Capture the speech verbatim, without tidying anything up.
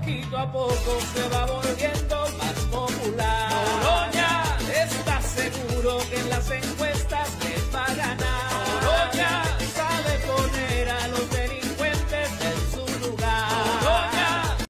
poquito a poco se va volviendo más popular. Noroña está seguro que en las encuestas